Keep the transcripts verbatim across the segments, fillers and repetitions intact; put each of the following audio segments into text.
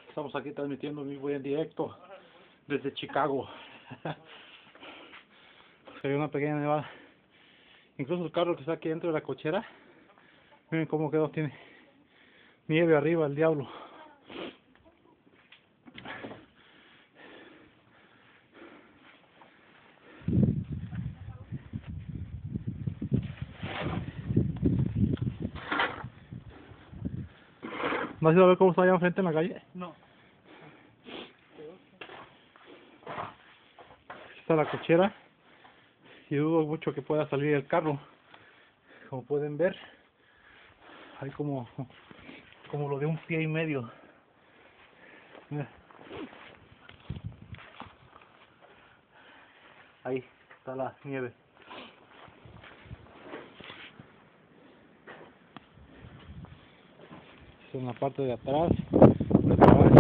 Estamos aquí transmitiendo en vivo y en directo desde Chicago. Se ve una pequeña nevada. Incluso el carro que está aquí dentro de la cochera, miren cómo quedó, tiene nieve arriba, el diablo. ¿No has ido a ver cómo está allá enfrente en la calle? No. Aquí está la cochera y dudo mucho que pueda salir el carro. Como pueden ver, hay como, como lo de un pie y medio. Mira. Ahí está la nieve. En la parte de atrás, de atrás,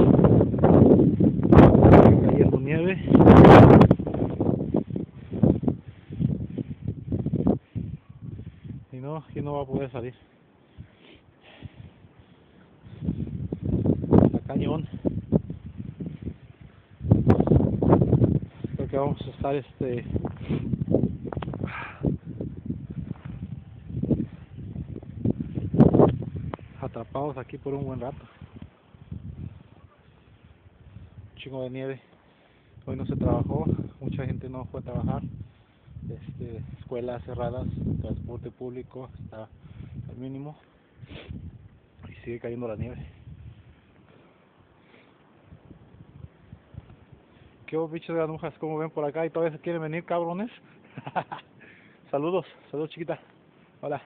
cayendo nieve. Y no, aquí no va a poder salir. Está cañón. Creo que vamos a estar este atrapados aquí por un buen rato. Un chingo de nieve. Hoy no se trabajó, mucha gente no fue a trabajar. Este, escuelas cerradas, transporte público está al mínimo y sigue cayendo la nieve. ¿Qué hubo, bichos de granujas? ¿Cómo ven por acá? ¿Y todavía se quieren venir, cabrones? Saludos, saludos, chiquita. Hola.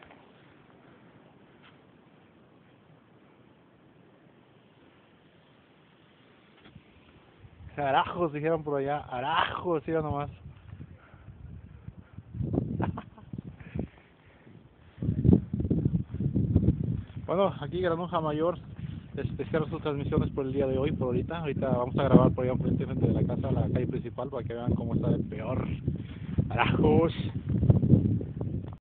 Arajos, dijeron por allá. Arajos, sí, nomás. Bueno, aquí Granuja Mayor este, cierra sus transmisiones por el día de hoy, por ahorita. Ahorita vamos a grabar por allá enfrente, frente de la casa, la calle principal, para que vean cómo está de peor. Arajos.